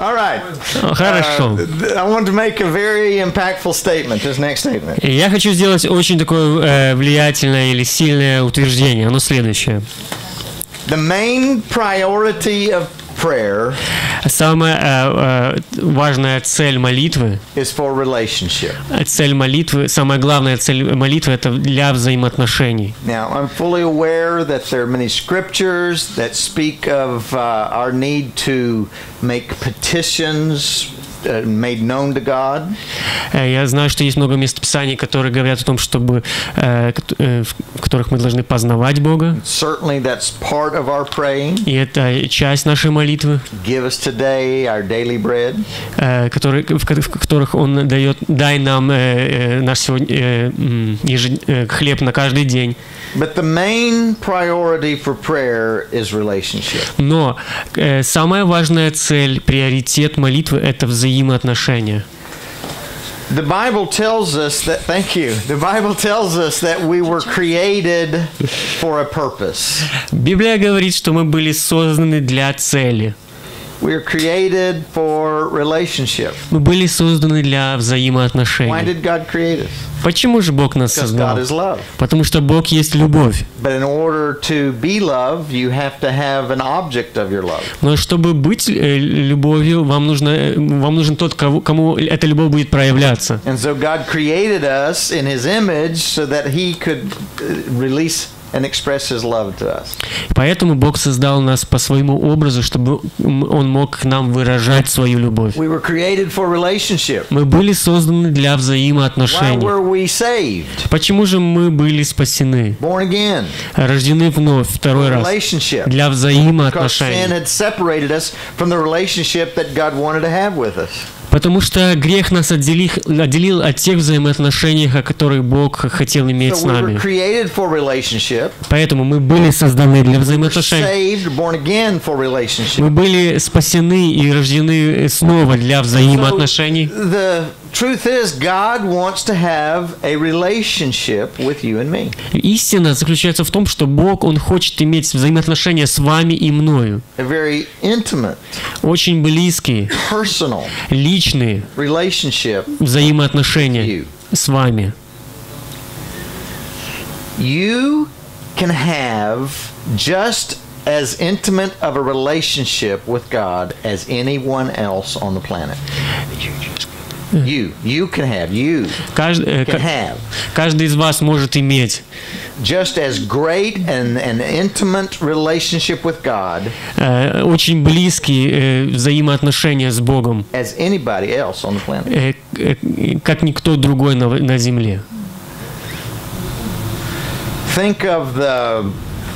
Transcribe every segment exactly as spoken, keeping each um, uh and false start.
All right. Хорошо. Uh, I want to make a very impactful statement. This next statement. Я хочу сделать очень такое э, влиятельное или сильное утверждение. Оно следующее. The main priority of prayer Самая э, э, важная цель молитвы, is for relationship. цель молитвы, самая главная цель молитвы — это для взаимоотношений. Now, I'm fully aware that there are many scriptures that speak of uh, our need to make petitions uh, made known to God. Я знаю, что есть много местописаний, которые говорят о том, чтобы, э, в которых мы должны познавать Бога. Certainly, that's part of our praying. И это часть нашей молитвы, Give us today our daily bread. э, который, в, в которых Он дает: дай нам э, э, наш сегодня, э, ежед, э, хлеб на каждый день. But the main priority for prayer is relationship. Но э, самая важная цель, приоритет молитвы — это взаимоотношения. The Bible tells us that, thank you, the Bible tells us that we were created for a purpose. Библия говорит, что мы были созданы для цели. We are created for relationship. Мы были созданы для Why взаимоотношений. did God create us? Почему же Бог нас Because создал? God is love. Потому что Бог есть любовь. But in order to be love, you have to have an object of your love. Но чтобы быть э, любовью, вам нужно, э, вам нужен тот, кого, кому эта любовь будет проявляться. And so God created us in His image so that He could release and express His love to us. Поэтому Бог создал нас по своему образу, чтобы Он мог к нам выражать свою любовь. We were created for relationship. Мы были созданы для Why взаимоотношений. were we saved? Почему же мы были спасены, Born again. рождены вновь, второй раз? Relationship. Для Because sin взаимоотношений. had separated us from the relationship that God wanted to have with us. Потому что грех нас отделил, отделил от тех взаимоотношений, о которых Бог хотел иметь с So we were нами. created for relationship. Поэтому мы были созданы для взаимоотношений. Saved, born again for relationship. Мы были спасены и рождены снова для взаимоотношений. The truth is, God wants to have a relationship with you and me. Истина заключается в том, что Бог, Он хочет иметь взаимоотношения с вами и мною. A very intimate, Очень близкие, personal личные relationship. взаимоотношения с вами. You can have just as intimate of a relationship with God as anyone else on the planet. You, you can have, you Каждый, э, can ка- have каждый из вас может иметь just as great and an intimate relationship with God э, очень близкие э, взаимоотношения с Богом, as anybody else on the planet. э, э, как никто другой на, на земле. Think of the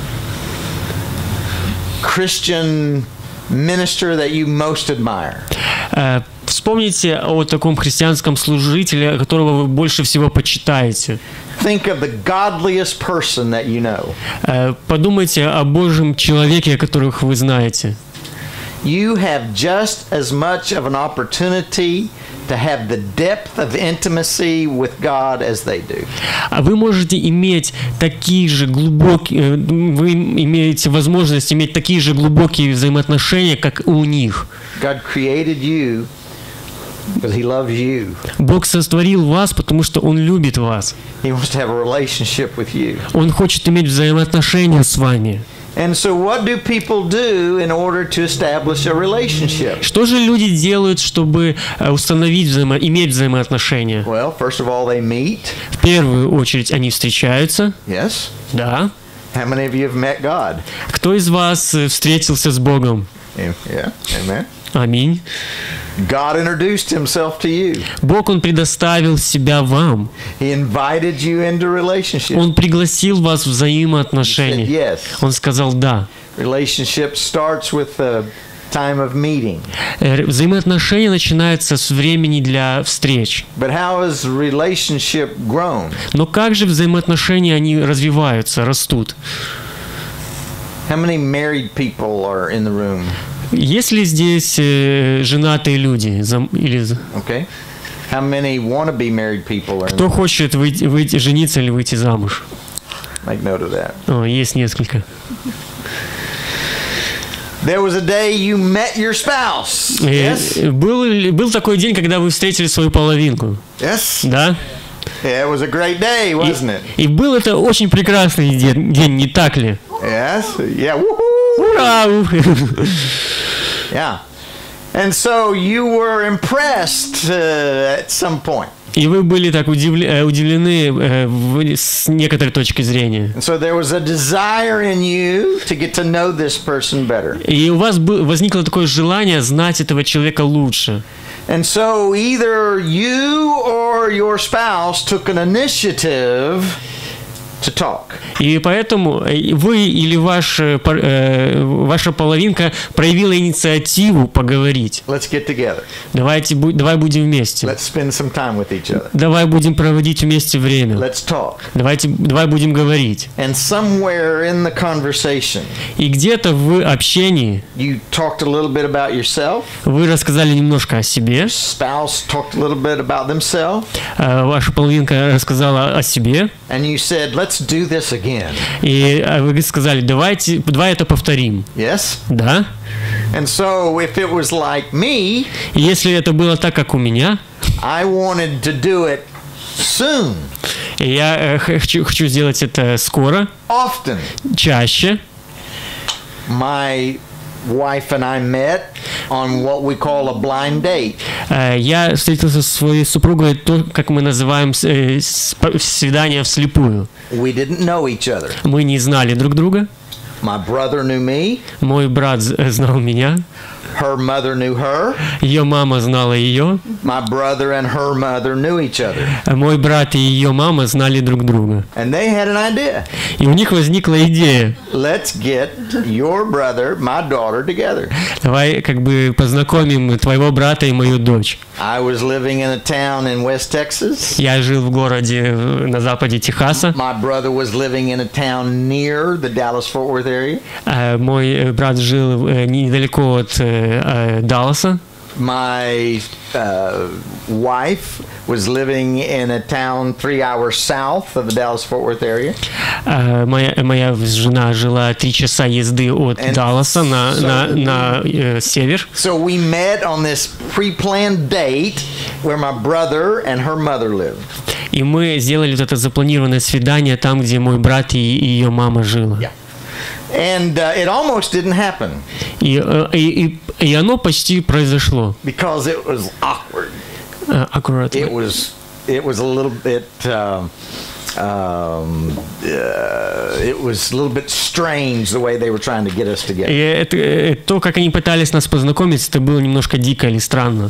Christian minister that you most admire. Э, Вспомните о таком христианском служителе, которого вы больше всего почитаете. Think of the godliest person that you know. Э, Подумайте о Божьем человеке, которых вы знаете. You have just as much of an opportunity to have the depth of intimacy with God as they do. А вы можете иметь такие же глубокие, вы имеете возможность иметь такие же глубокие взаимоотношения, как и у них. God created you because He loves you. Бог сотворил вас, потому что Он любит вас. He wants to have a relationship with you. Он хочет иметь взаимоотношения с вами. And so what do people do in order to establish a relationship? Что же люди делают, чтобы э, установить, взаимо... иметь взаимоотношения? Well, first of all, they meet. В первую очередь они встречаются. Yes. Да. How many of you have met God? Кто из вас э, встретился с Богом? Yeah. Amen. Аминь. God introduced Himself to you. Бог, Он предоставил себя вам. He invited you into relationship. Он пригласил вас в He said взаимоотношения. yes. Он сказал «да». Relationship starts with the time of meeting. Э, Взаимоотношения начинаются с времени для встреч. But how has relationship grown? Но как же взаимоотношения, они развиваются, растут? How many married people are in the room? Есть ли здесь э, женатые люди? Зам- или... з- Okay. How many want-to-be married people are in the Кто room? хочет выйти, выйти, жениться или выйти замуж? Make note of that. О, есть несколько. There was a day you met your spouse. И Yes? был, ли- был такой день, когда вы встретили свою половинку, Yes? да? Yeah, it was a great day, И, wasn't it? и был это очень прекрасный день, день, не так ли? Yes? Yeah. Woohoo! Ура! Yeah. And so you were impressed uh, at some point. И вы были так удивле- э, удивлены э, в- с некоторой точки зрения. And so there was a desire in you to get to know this person better. И у вас был, возникло такое желание знать этого человека лучше. And so either you or your spouse took an initiative to talk. И поэтому вы или ваш, э, пар- э, ваша половинка проявила инициативу поговорить. Let's get together. Давайте, бу- давай будем вместе. Let's spend some time with each other. Давай будем проводить вместе время. Let's talk. Давайте, давай будем говорить. And somewhere in the conversation, И где-то в общении you talked a little bit about yourself. вы рассказали немножко о себе, Spouse talked a little bit about themselves. э, ваша половинка рассказала о себе, And you said, let's do this again. и э, вы сказали, давайте, давай это повторим. Yes? Да? And so if it was like me, И если это было так, как у меня, I wanted to do it soon, и я э, хочу, хочу сделать это скоро, often. чаще. My wife and I met on what we call a blind date. Э, Я встретился со своей супругой, то, как мы называем э, с- по- свидание вслепую. We didn't know each other. Мы не знали друг друга. My brother knew me. Мой брат з- э, знал меня, Her mother knew her. ее мама знала ее, My brother and her mother knew each other. а мой брат и ее мама знали друг друга. And they had an idea. И у них возникла идея, Let's get your brother, my daughter, together. давай как бы познакомим твоего брата и мою дочь. I was living in a town in West Texas. Я жил в городе э, на западе Техаса, My brother was living in a town near the Dallas-Fort Worth area. а мой э, брат жил э, недалеко от э, э, Далласа. My uh, wife was living in a town three hours south of the Dallas-Fort Worth area. А, Моя, моя жена жила три часа езды от And Далласа на, so- на, на э, север. So we met on this pre-planned date where my brother and her mother lived. И мы сделали вот это запланированное свидание там, где мой брат и, и ее мама жила. Yeah. And uh, it almost didn't happen И, э, и, и, и оно почти произошло. because it was awkward. Э, аккуратно. It was it was a little bit um, um, uh, it was a little bit strange the way they were trying to get us И together. это, э, то, как они пытались нас познакомить, это было немножко дико или странно.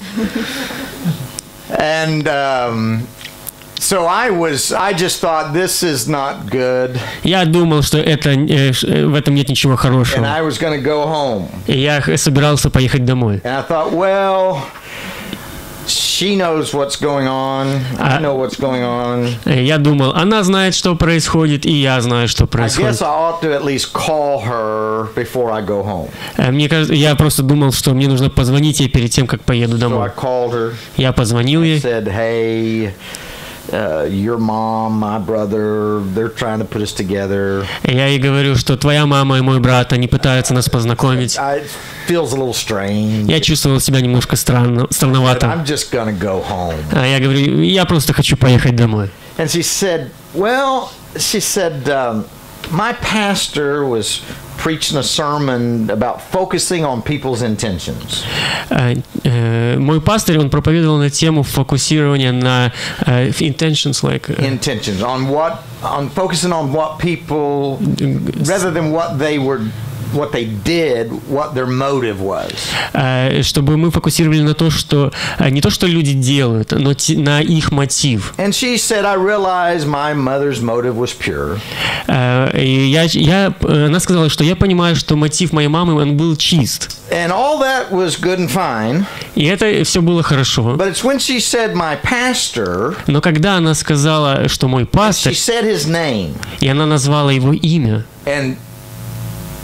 And um, so I was I just thought this is not good, Я думал, что это, э, ш- э, в этом нет ничего and хорошего. I was going to go home. И я х- собирался поехать домой. And I thought, well, she knows what's going on. I Uh, know what's going on. Э, Я думал, она знает, что происходит, и я знаю, что I происходит. guess I ought to at least call her before I go home. Э, Мне кажется, я просто думал, что мне нужно позвонить ей перед тем, как поеду So I домой. called her. Я позвонил ей. Said, hey, uh, your mom, my brother, they're trying to put us together. Я ей говорю, что твоя мама и мой брат, они пытаются нас познакомить. I, it feels a little strange. Я чувствовал себя немножко странно, But странновато. I'm just going to go home. А я говорю, я просто хочу поехать домой. And she said, well, she said, um, my pastor was preaching a sermon about focusing on people's intentions. Э, э, Мой пастырь, он проповедовал на тему фокусирования на э, intentions, like, э, Intentions on what, on focusing on what people, rather than what they were, what they did, what their motive was. э, чтобы мы фокусировали на то, что э, не то, что люди делают, но те- на их мотив. And she said, I realized my mother's motive was pure. Э, И я, я, э, она сказала, что я понимаю, что мотив моей мамы, он был чист. And all that was good and fine. И это все было хорошо. But it's when she said my pastor, Но когда она сказала, что мой she пастырь, said his name. и она назвала его имя, And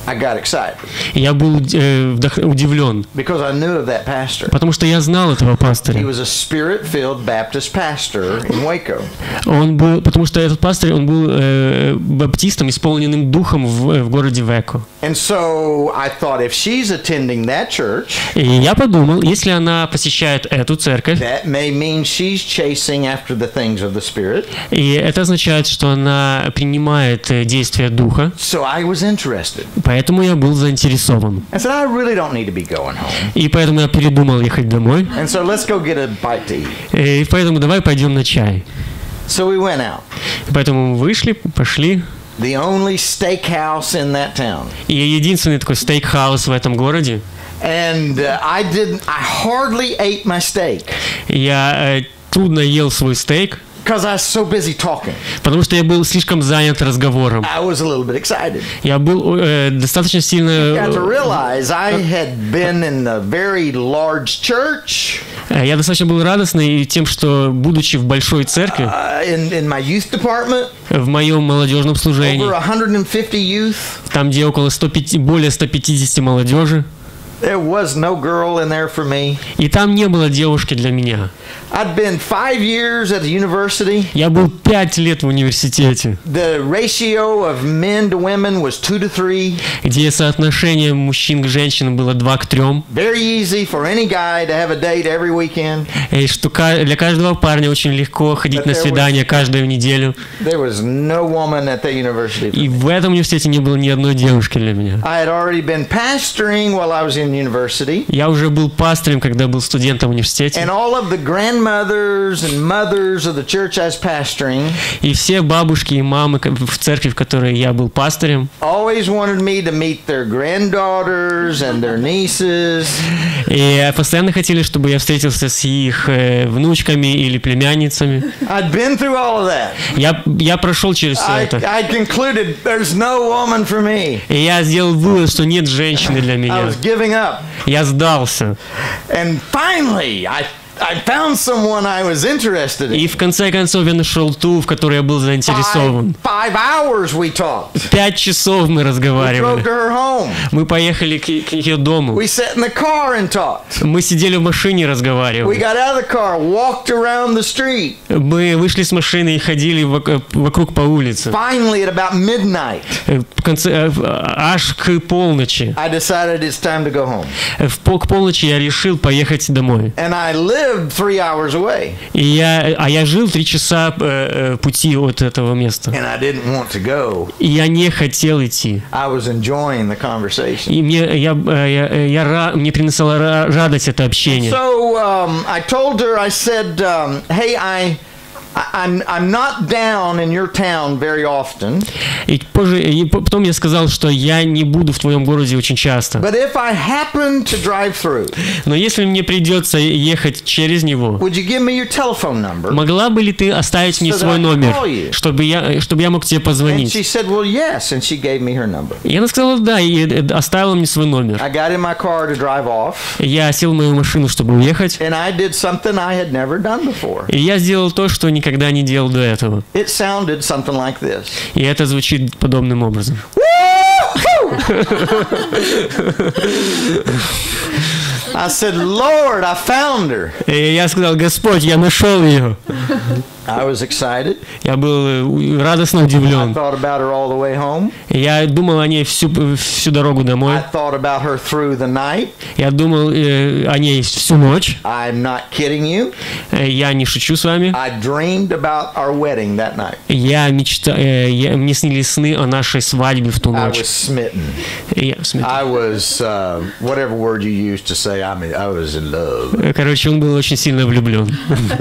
I got excited Я был э, вдох- удивлен, because I knew of that pastor. потому что я знал этого He пастыря. was a spirit-filled Baptist pastor in Waco. Он был, потому что этот пастырь, он был э, баптистом, исполненным духом в, в городе Веко. And so I thought, if she's attending that church, И я подумал, если она посещает эту церковь, that may mean she's chasing after the things of the Spirit. и это означает, что она принимает э, действия духа, So I was interested. поэтому я был заинтересован. I said, I really don't need to be going home. И поэтому я передумал ехать домой. And so let's go get a bite to eat. И поэтому давай пойдем на чай. So we went out. И поэтому мы вышли, пошли. The only steakhouse in that town. И единственный такой стейкхаус в этом городе. And uh, I didn't, I hardly ate my steak Я э, трудно ел свой стейк, because I was so busy talking. потому что я был слишком занят разговором. I was a little bit excited. Я был э, достаточно сильно... Got to realize I had been in a very large church э, Я достаточно был радостный тем, что, будучи в большой церкви, uh, in, in my youth department, в моем молодежном служении, over one hundred fifty youth. там, где около сто пяти, более ста пятидесяти молодежи, There was no girl in there for me. и там не было девушки для меня. I'd been five years at the university. Я был пять лет в университете, The ratio of men to women was two to three. где соотношение мужчин к женщинам было два к трем, Very easy for any guy to have a date every weekend. и что ка- для каждого парня очень легко ходить на свидание каждую неделю. There was no woman at the university. И в этом университете не было ни одной девушки для меня. I had already been pastoring while I was in university. Я уже был пастором, когда был студентом в университете. And all of the grandmothers and mothers of the church I was pastoring И все бабушки и мамы ко- в церкви, в которой я был пастором, always wanted me to meet their granddaughters and their nieces. и постоянно хотели, чтобы я встретился с их э, внучками или племянницами. I'd been through all of that. Я, я прошел через все I, это. I concluded there's no woman for me. И я сделал вывод, что нет женщины для I меня. was giving up. Я сдался. And finally, I I found someone I was interested in. И в конце концов я нашел ту, в которой я был заинтересован. Five, five hours we talked. Пять часов мы We drove разговаривали. to her home. Мы поехали к, к ее дому. We sat in the car and talked. Мы сидели в машине и We разговаривали. got out of the car, walked around the street. Мы вышли с машины и ходили вок- вокруг по улице. Finally, at about midnight, Э, В конце, э, в- аж к полночи. I decided it's time to go home. Э, В пол- к полночи я решил поехать домой. And I lived three hours away. И я, а я жил три часа э, э, пути от этого места. And I didn't want to go. И я не хотел идти. I was enjoying the conversation. И мне, я, э, я, я, ра- мне приносила ра- радость это общение. So um, I told her, I said, um, hey, I, I, I'm, I'm not down in your town very often, И позже, и по- потом я сказал, что я не буду в твоем городе очень часто. but if I happen to drive through, Но если мне придется ехать через него, would you give me your telephone number? могла бы ли ты оставить мне So that свой I can номер, call you. чтобы я, чтобы я мог тебе And позвонить? she said, well, yes, and she gave me her number. И она сказала да, и э, оставила мне свой номер. I got in my car to drive off, Я сел в мою машину, чтобы уехать, and I did something I had never done before. и я сделал то, что никогда не делал до этого. It sounded something like this. И это звучит подобным образом. I said, Lord, I found her. И я сказал: Господь, я нашел ее. I was excited. Я был э, радостно I удивлен. thought about her all the way home. Я думал о ней всю, всю дорогу домой. I thought about her through the night. Я думал э, о ней всю ночь. I'm not kidding you. Э, Я не шучу с вами. I dreamed about our wedding that night. Я мечта, э, я, мне снились сны о нашей свадьбе в ту I ночь. was smitten. И я смеюсь. I was, uh, whatever word you used to say, I mean, I was in love. Э, Короче, он был очень сильно влюблен.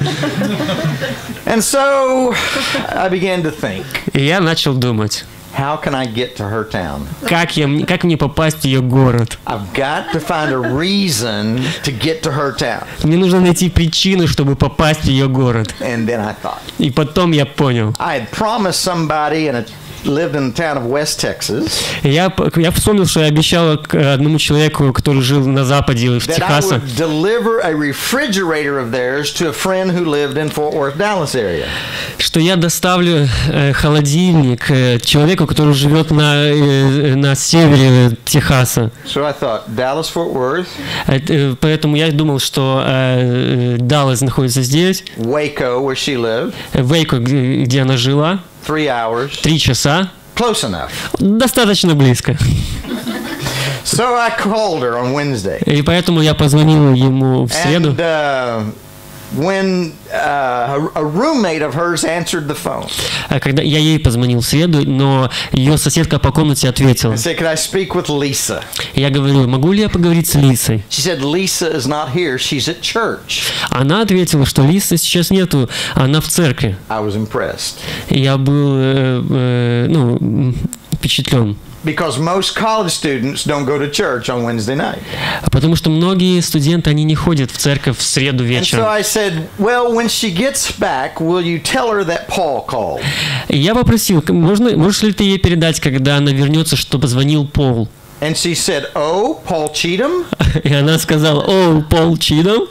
And so I began to think, И я начал думать, how can I get to her town? как, я, как мне попасть в ее город. I've got to find a reason to get to her town. Мне нужно найти причину, чтобы попасть в ее город. And then I thought, И потом я понял. I had promised somebody in a lived in the town of West Texas. Я, я вспомнил, что я обещал к одному человеку, который жил на западе в That I Техасе, would deliver a refrigerator of theirs to a friend who lived in Fort Worth, Dallas area. что я доставлю э, холодильник э, человеку, который живет на, э, на севере Техаса. So I thought, Dallas, Fort Worth, Э, э, Поэтому я думал, что э, э, Даллас находится здесь, Waco, where she lived, Вейко, где, где она жила, three hours, три часа, close enough. достаточно близко. So I called her on Wednesday. И поэтому я позвонил ему в среду. And uh, when uh, a roommate of hers answered the phone А Когда я ей позвонил в среду, но ее соседка по комнате ответила. and said, "Could I speak with Lisa?" Я говорю, могу ли я поговорить с Лисой? She said, "Lisa is not here. She's at church." Она ответила, что Лисы сейчас нету, она в церкви. I was impressed И я был э, э, ну, м, впечатлен. because most college students don't go to church on Wednesday night. Потому что многие студенты, они не ходят в церковь в среду And so вечером. I said, "Well, when she gets back, will you tell her that Paul called?" И я попросил, можно, можешь ли ты ей передать, когда она вернется, что позвонил Пол? And she said, "Oh, Paul Cheatham? И она сказала, о, Пол Чидом.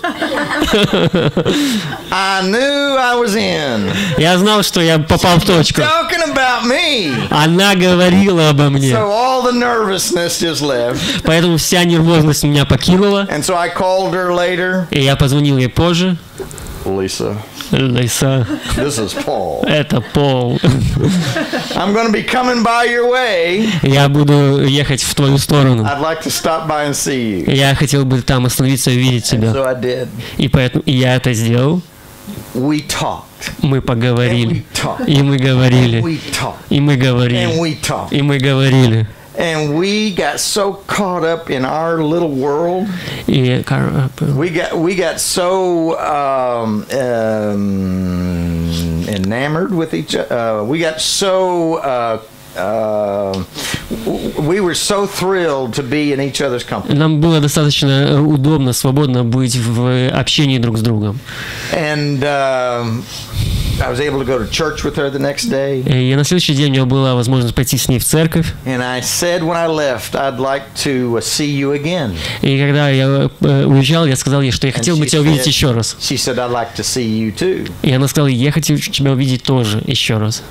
I knew I was in." Я знал, что я попал в точку. Talking about me. Она говорила обо мне. So all the nervousness just left. Поэтому вся нервозность меня покинула. And so I called her later. И я позвонил ей позже. Lisa, Лиса, this is Paul. это Пол. I'm going to be coming by your way. Я буду ехать в твою сторону. I'd like to stop by and see you. Я хотел бы там остановиться и увидеть And тебя. so I did. И поэтому и я это сделал. We talked. Мы And поговорили. we talked. И мы And говорили. we talked. И мы And говорили. we talked. И мы говорили. And we got so caught up in our little world. И кар- We got we got so um, um, enamored with each other. Uh, we got so uh, uh, we were so thrilled to be in each other's company. Нам было достаточно удобно, свободно быть в общении друг с другом. And um, I was able to go to church with her the next day. И на следующий день у меня была возможность пойти с ней в церковь. And I said when I left, I'd like to see you again. И когда я э, уезжал, я сказал ей, что я And хотел бы she тебя увидеть said- еще раз. She said, "I'd like to see you too." И она сказала, я хочу тебя увидеть тоже еще раз.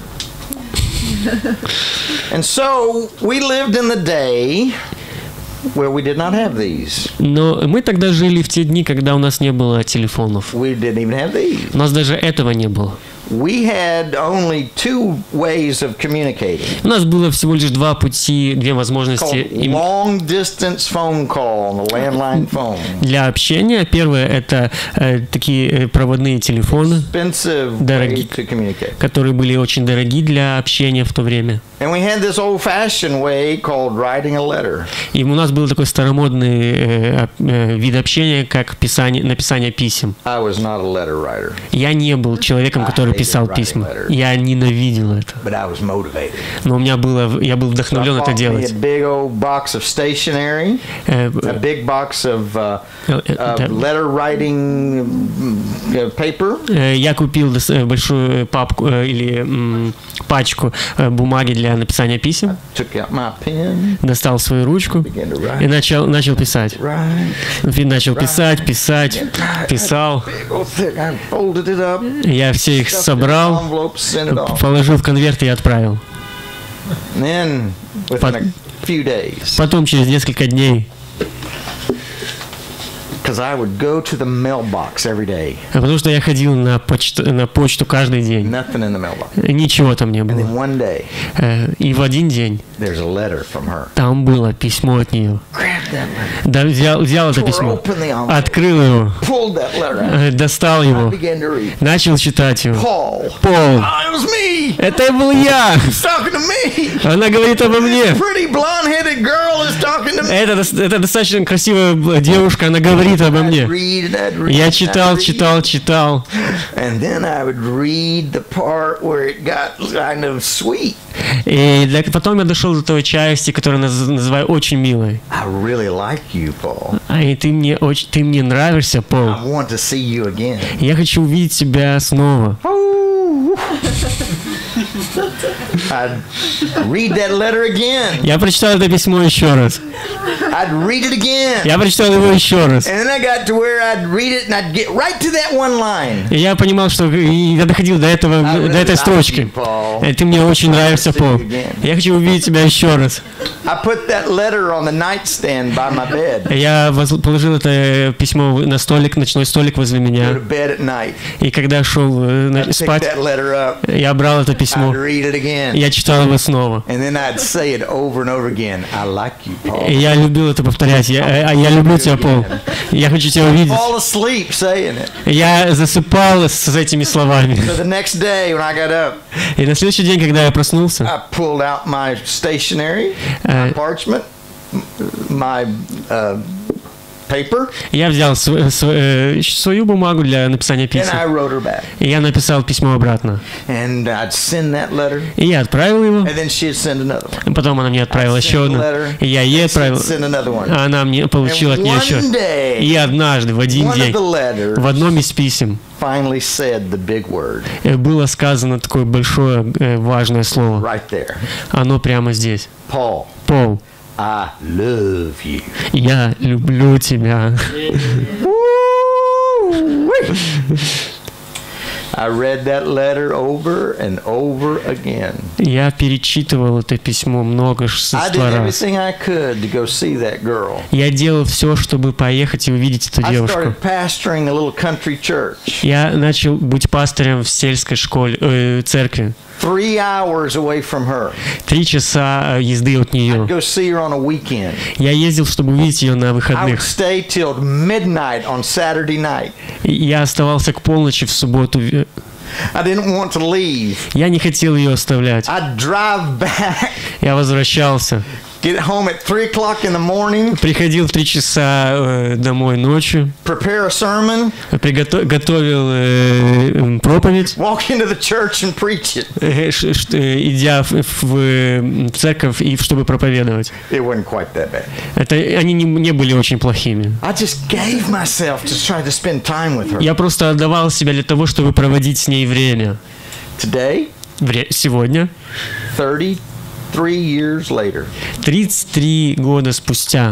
And so we lived in the day where we did not have these. Но мы тогда жили в те дни, когда у нас не было телефонов. We didn't even have these. У нас даже этого не было. We had only two ways of communicating. У нас было всего лишь два пути, две возможности Called им- long distance phone call on the landline phone. для общения. Первое это э, такие э, проводные телефоны, Expensive way Дороги- to communicate. которые были очень дороги для общения в то время. And we had this old-fashioned way called writing a letter. И у нас был такой старомодный э, об- э, вид общения, как писание, написание писем. I was not a letter writer, Я не был человеком, который писал письма. Я ненавидел это. but I was motivated. Но у меня было, я был So I вдохновлен это bought me a делать. big old box of stationery, Э, a big box of, uh, э, э, of да. letter writing mm, uh, paper. Э, Я купил дос- э, большую папку э, или м, пачку э, бумаги для написания писем, Took out my pen, достал свою ручку began to и write. начал, начал писать. Right. И начал писать, писать, писал. Big old thick. I folded it up, Я все их stuffed it in собрал, envelopes, sent it off. положил в конверт и отправил. And then, within a few days, Потом, через несколько дней, because I would go to the mailbox every day, потому что я ходил на почту, на почту каждый день, nothing in the mailbox. ничего там не And then было. one day, Э, И в один день there's a letter from her. там было письмо от нее. Grabbed that letter, Да, взял, взял это tore письмо, open the envelope, открыл его, pulled that letter out, э, достал I его, began to read. начал читать его. Paul. Пол, Oh, it was me. это был я! He's talking to me. Она говорит обо мне. Pretty blonde-headed girl is talking to me. Это, дос- это достаточно красивая девушка, она говорит обо I'd мне. read, I'd read, Я I'd читал, read. читал, читал. And then I would read the part where it got kind of sweet. И для- потом я дошел до той части, которую наз- называю очень милой. I really like you, Paul. А и ты мне очень, ты мне нравишься, Пол. I want to see you again. Я хочу увидеть тебя снова. Ooh. I'd read that letter again. Я прочитал это письмо еще раз. I'd read it again. Я прочитал его еще раз. And then I got to where I'd read it and I'd get right to that one line. И я понимал, что я доходил до этого, до этой строчки. Ты мне очень нравишься, Пол. Я хочу увидеть тебя еще раз. I put that letter on the nightstand by my bed. Я положил это письмо на столик, ночной столик возле меня. Go to bed at night. И когда шел I'd спать, pick that letter up. я брал это письмо. I'd read it again. Я читал его снова. And then I'd say it over and over again. I like you, Paul. И я любил это повторять. Я, а я люблю тебя, Пол. Я хочу тебя увидеть. Fall asleep saying it. Я засыпал с этими словами. So the next day when I got up, И на следующий день, когда я проснулся, I pulled out my stationery, my parchment, my uh, paper, я взял св- св- свою бумагу для написания and писем. I wrote her back. И я написал письмо обратно. And I'd send that letter, И я отправил его. and then she'd send another one. Потом она мне отправила I'd еще send одно. a letter, И я ей and she'd отправил. send another one. А она мне получила от And нее еще. one day, И однажды, в один one of день, the letters в одном из писем finally said the big word э, было сказано такое большое э, важное слово. right there. Оно прямо здесь. Paul, Пол, I love you. я люблю тебя. I read that letter over and over again. Я перечитывал это письмо множество I did раз. everything I could to go see that girl. Я делал все, чтобы поехать и увидеть эту I девушку. started pastoring a little country church. Я начал быть пастором в сельской школе, э, церкви. Three hours away from her. Три часа э, езды от I'd нее. go see her on a weekend. Я ездил, чтобы увидеть ее на I would выходных. stay till midnight on Saturday night. И я оставался к полночи в субботу. I didn't want to leave. Я не хотел ее оставлять. I'd drive back, Я возвращался. get home at three o'clock in the morning, Приходил в три часа э, домой ночью. prepare a sermon, Приготов... Готовил э, проповедь. walk into the church and preach it. Э, ш- ш- э, идя в, в, в церковь, и чтобы проповедовать. It wasn't quite that bad. Это, они не, не были очень плохими. I just gave myself to try to spend time with her. Я просто отдавал себя для того, чтобы проводить с ней время. Today, Вре- Сегодня, thirty-three years later, тридцать три года спустя,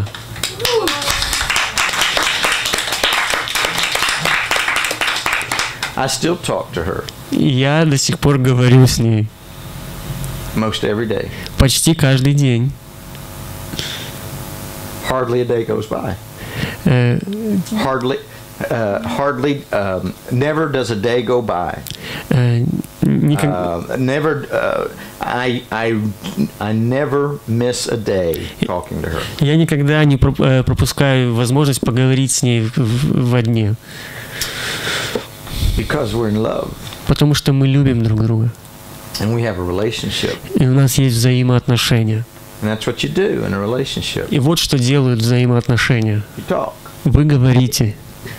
I still talk to her я до сих пор говорю с ней. most every day. Почти каждый день. Hardly a day goes by. Э, Hardly, uh, hardly, um, never does a day go by. э, никак- Uh, never, uh, I, I, I never miss a day talking to her. Я никогда не проп- э, пропускаю возможность поговорить с ней в- в- во дне. Because we're in love Потому что мы любим друг друга. and we have a relationship. И у нас есть взаимоотношения. And that's what you do in a relationship. И вот что делают взаимоотношения. You talk. Вы говорите.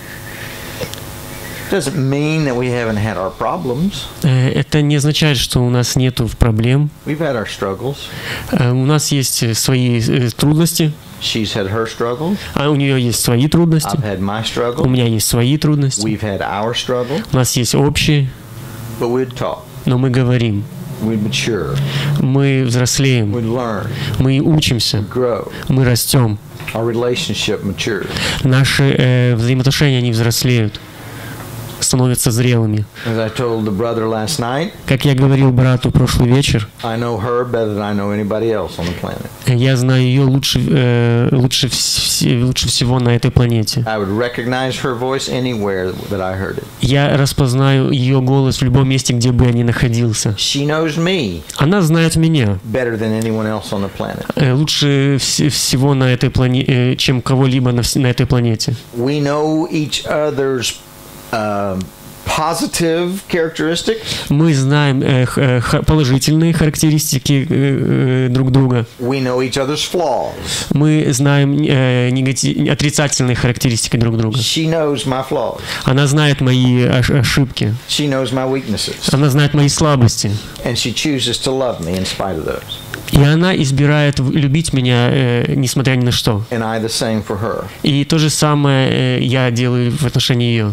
Doesn't mean that we haven't had our problems. Э, Это не означает, что у нас нету проблем. We've had our struggles. Э, У нас есть э, свои э, трудности, She's had her struggles. а у нее есть свои трудности. I've had my У struggle. меня есть свои трудности. We've had our struggle. У нас есть общие, But we'd talk. но мы говорим. We'd mature. Мы взрослеем, We'd learn. мы учимся, Grow. мы растем. Our relationship matures. Наши э, взаимоотношения, они взрослеют, становятся зрелыми. As I told the brother last night, Как я говорил брату прошлый вечер, I know her better than I know anybody else on the planet. я знаю ее лучше, э, лучше, вс- лучше всего на этой планете. I would recognize her voice anywhere that I heard it. Я распознаю ее голос в любом месте, где бы я ни находился. She knows me Она знает меня better than anyone else on the planet. э, лучше вс- всего на этой планете, чем кого-либо на, вс- на этой планете. We know each other's um, positive characteristics. Мы знаем э, х- э, х- положительные характеристики э, э, друг друга. We know each other's flaws. Мы знаем э, негати- отрицательные характеристики друг друга. She knows my flaws. Она знает мои ош- ошибки. She knows my weaknesses. Она знает мои слабости. And she chooses to love me in spite of those. И она избирает в- любить меня, э, несмотря ни на что. And I the same for her. И то же самое э, я делаю в отношении ее.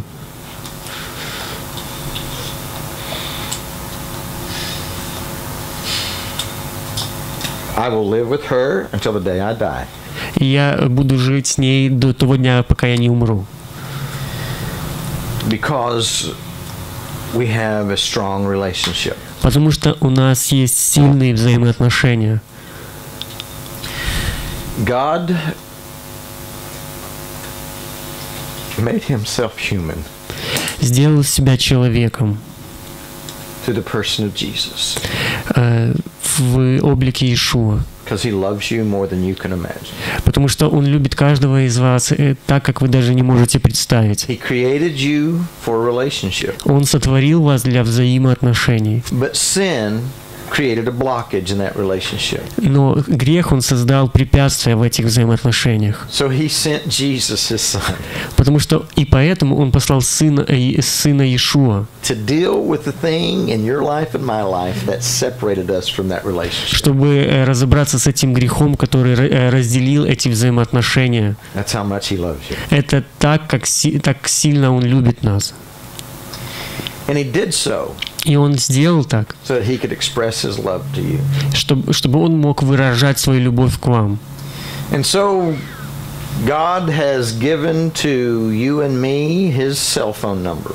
I will live with her until the day I die. И я буду жить с ней до того дня, пока я не умру. Because we have a strong relationship. Потому что у нас есть сильные взаимоотношения. God made himself human Сделал себя человеком through the person of Jesus. э, в облике Иешуа. Because he loves you more than you can imagine. Потому что Он любит каждого из вас э, так, как вы даже не можете представить. He created you for a relationship. Он сотворил вас для взаимоотношений. But sin created a blockage in that relationship. Но грех, он создал препятствия в этих взаимоотношениях. So he sent Jesus, his son, Потому что и поэтому Он послал Сына, э, Сына Иешуа, to deal with the thing in your life and my life that separated us from that relationship. чтобы э, разобраться с этим грехом, который э, разделил эти взаимоотношения. That's how much he loves you. Это так, как си- так сильно Он любит нас. And he did so И Он сделал так, so that he could express his love to you. чтобы, чтобы Он мог выражать свою любовь к вам. And so God has given to you and me his cell phone number.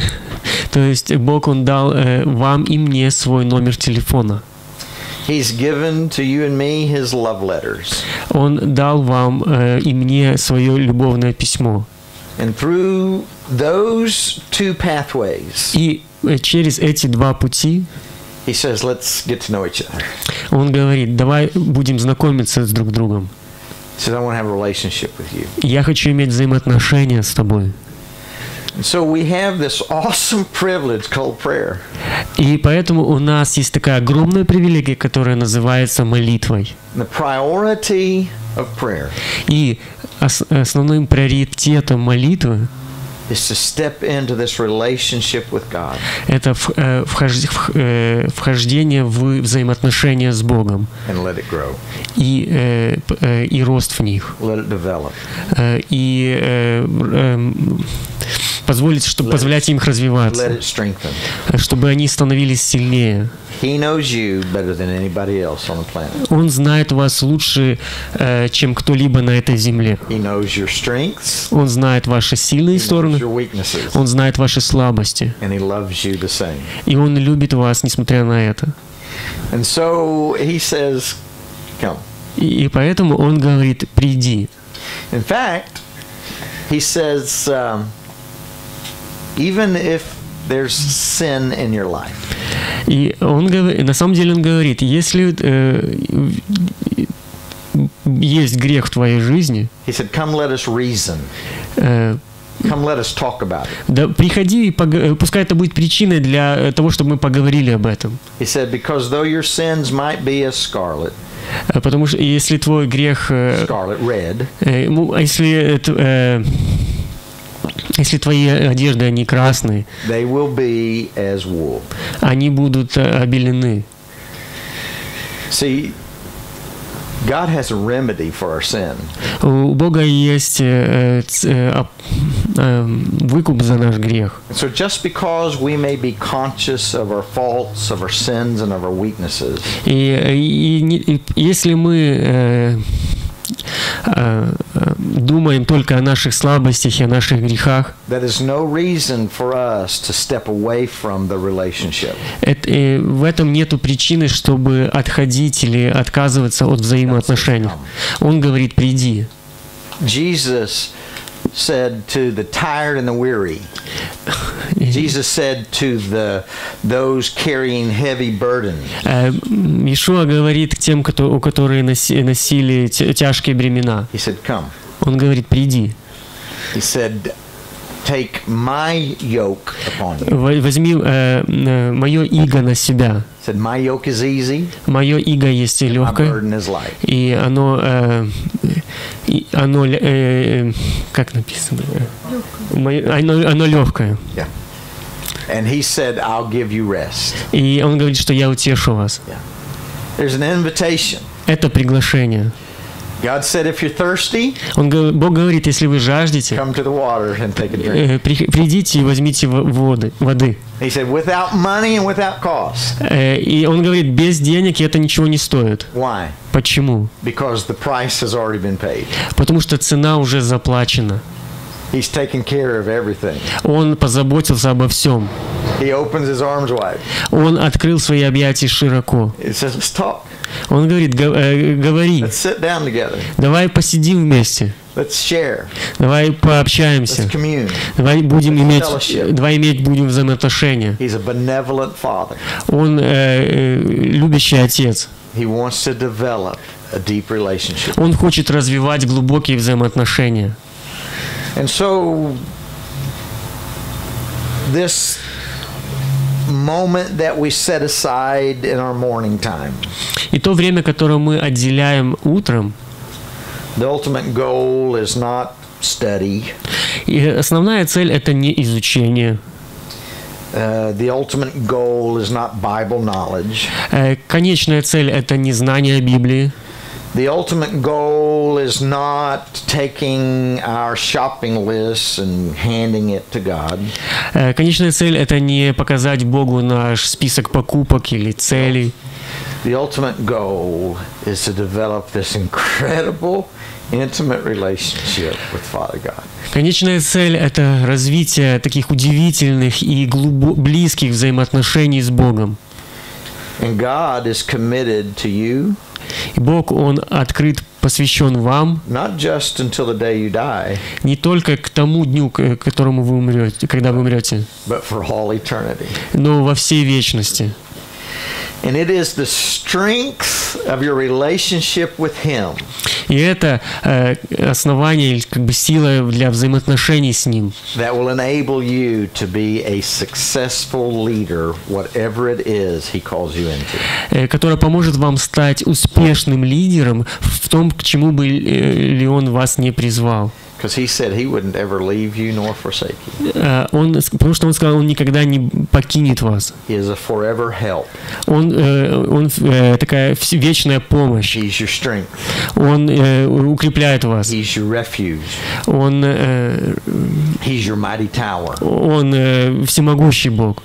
То есть Бог, Он дал э, вам и мне свой номер телефона. He's given to you and me his love letters. Он дал вам э, и мне свое любовное письмо. And through those two pathways, И э, через эти два пути he says, let's get to know each other. Он говорит: давай будем знакомиться с друг другом. He says, I want to have a relationship with you. Я хочу иметь взаимоотношения с тобой. And so we have this awesome privilege called prayer. И поэтому у нас есть такая огромная привилегия, которая называется молитвой. The priority of prayer И ос- основным приоритетом молитвы is to step into this relationship with God. это в- э, вхож- в- э, вхождение в взаимоотношения с Богом And let it grow. и, э, п- э, и рост в них. Let it develop. Э, И э, э, позволить, чтобы позволять им Let развиваться, it strengthen. чтобы они становились сильнее. He knows you better than anybody else on the planet. Он знает вас лучше, э, чем кто-либо на этой земле. He knows your strengths. Он знает ваши сильные He knows стороны, your weaknesses. Он знает ваши слабости, And he loves you the same. и Он любит вас, несмотря на это. And so he says, come. И, и поэтому Он говорит: приди. In fact, he says, um, even if there's sin in your life, И он говорит, на самом деле Он говорит: если э, есть грех в твоей жизни, he said, come let us reason. э, Come let us talk about it. да приходи, и пог- пускай это будет причиной для того, чтобы мы поговорили об этом. He said, because though your sins might be as scarlet, Э, Потому что если твой грех, э, scarlet red, э, ну, а если это, э, если твои одежды, они красные, they will be as wool. они будут э, обелены. See, God has a remedy for our sin. У Бога есть э, ц- э, оп- э, выкуп за наш грех. And so just because we may be conscious of our faults, of our sins, and of our weaknesses, И, и не- и если мы э, э, э, думаем только о наших слабостях и о наших грехах, that is no reason for us to step away from the relationship. это, э, в этом нету причины, чтобы отходить или отказываться от взаимоотношений. Он говорит: приди. Jesus said to the tired and the weary, Jesus said to the those carrying heavy burdens, Э, Иешуа говорит к тем, кто- у которых носи- носили тя- тяжкие бремена. he said, come. Он говорит: приди. He said, take my yoke upon you. Во- Возьми э, э, мое иго на себя. He said, my yoke is easy, Мое иго есть и my легкое, burden is light. и оно, э, и оно, ле- э, как написано? Мое- оно, оно легкое. Yeah. And he said, I'll give you rest. И он говорит, что я утешу вас. There's an invitation. Это приглашение. God said, if you're thirsty, Он, гов- Бог говорит, если вы жаждете, come to the water and take a drink. э, при- придите и возьмите в- воды, воды. He said, without money and without cost. Э, И Он говорит, без денег это ничего не стоит. Why? Почему? Because the price has already been paid. Потому что цена уже заплачена. He's taken care of everything. Он позаботился обо всем. He opens his arms wide. Он открыл свои объятия широко. He says, let's talk. Он говорит, «Го- э, говори, Let's sit down together. давай посидим вместе, Let's share. давай пообщаемся, Let's commune. давай будем Let's иметь, fellowship. давай иметь будем взаимоотношения. He's a benevolent father. Он э, э, любящий отец. He wants to develop a deep relationship. Он хочет развивать глубокие взаимоотношения. And so this moment that we set aside in our morning time, И то время, которое мы отделяем утром, the ultimate goal is not study. и основная цель это не изучение. Uh, the ultimate goal is not Bible knowledge. Э, Конечная цель это не знание Библии. The ultimate goal is not taking our shopping lists and handing it to God. Э, Конечная цель это не показать Богу наш список покупок или целей. The ultimate goal is to develop this incredible, intimate relationship with Father God. Конечная цель это развитие таких удивительных и глубо- близких взаимоотношений с Богом. And God is committed to you, И Бог, Он открыт, посвящен вам not just until the day you die, не только к тому дню, к которому вы умрете, когда вы умрете, but for all eternity. но во всей вечности. And it is the strength of your relationship with Him И это э, основание, или как бы сила для взаимоотношений с Ним, that will enable you to be a successful leader, whatever it is He calls you into. э, которая поможет вам стать успешным лидером в том, к чему бы э, ли Он вас не призвал. Because He said He wouldn't ever leave you nor forsake you. Э, Он, потому что Он сказал, Он никогда не покинет вас. He is a forever help. Он, э, он э, такая вс- вечная помощь. He's your strength. Он э, укрепляет вас. He's your refuge. Он, э, He's your mighty tower. он э, всемогущий Бог.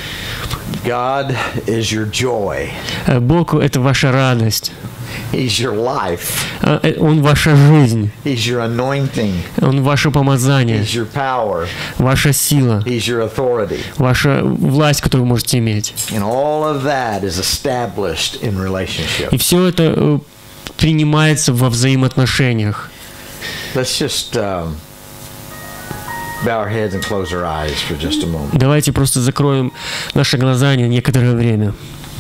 God is your joy. Э, Бог — это ваша радость. He's your life. Э, э, Он ваша жизнь. He's your anointing. Он ваше помазание, He's your power. ваша сила, He's your authority. ваша власть, которую вы можете иметь. And all of that is established in relationship. И все это э, принимается во взаимоотношениях. Let's just um, bow our heads and close our eyes for just a moment. Давайте просто закроем наши глаза на некоторое время.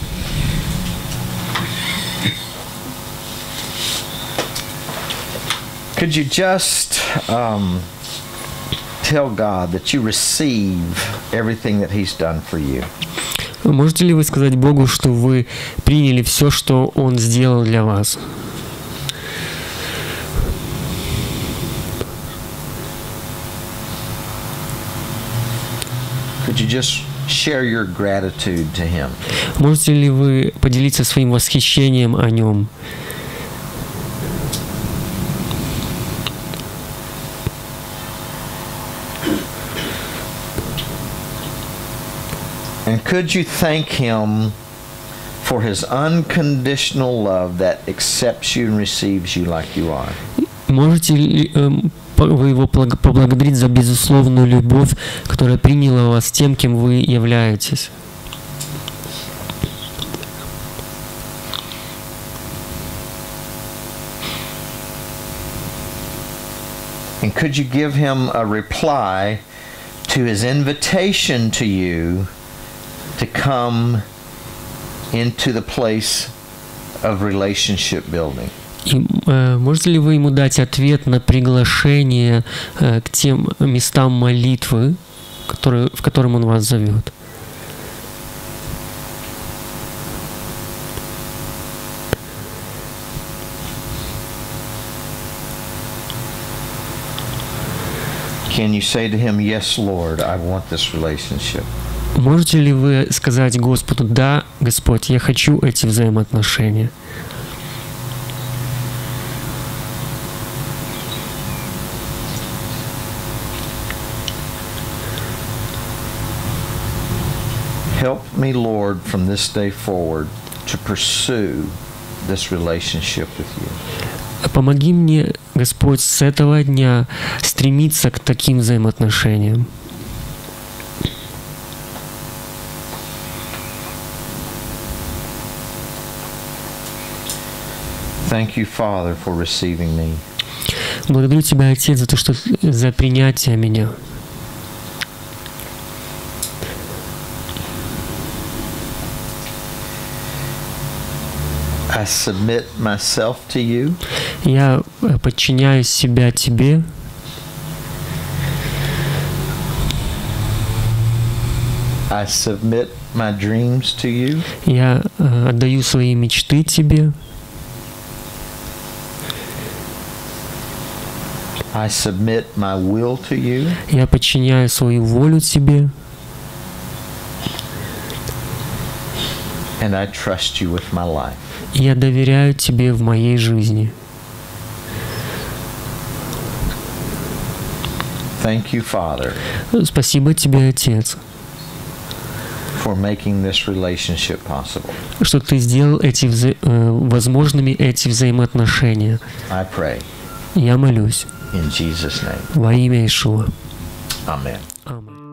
Could you just um, tell God that you receive everything that He's done for you? Можете ли вы сказать Богу, что вы приняли все, что Он сделал для вас? Could you just share your gratitude to Him? Можете ли вы поделиться своим восхищением о Нем? And could you thank Him for His unconditional love that accepts you and receives you like you are? Можете ли эм, по- вы Его благ- поблагодарить за безусловную любовь, которая приняла вас тем, кем вы являетесь? And could you give Him a reply to His invitation to you to come into the place of relationship building? И, э, можете ли вы Ему дать ответ на приглашение э, к тем местам молитвы, которые, в котором Он вас зовет? Can you say to Him, yes, Lord, I want this relationship? Можете ли вы сказать Господу: да, Господь, я хочу эти взаимоотношения? Help me, Lord, from this day forward to pursue this relationship with you. Помоги мне, Господь, с этого дня стремиться к таким взаимоотношениям. Thank you, Father, for receiving me. Благодарю Тебя, Отец, за то, что за принятие меня. I submit myself to you. Я подчиняю себя Тебе. I submit my dreams to you. Я э, отдаю свои мечты Тебе. I submit my will to you. Я подчиняю свою волю Тебе. And I trust you with my life. И я доверяю Тебе в моей жизни. Thank you, Father, Спасибо Тебе, Отец, for making this relationship possible. что Ты сделал эти вза- э, возможными эти взаимоотношения. I pray Я молюсь in Jesus' name. во имя Иешуа. Amen. Аминь.